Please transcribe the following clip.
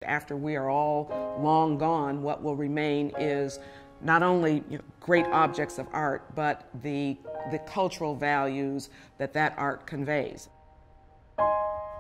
After we are all long gone, what will remain is not only great objects of art, but the cultural values that art conveys.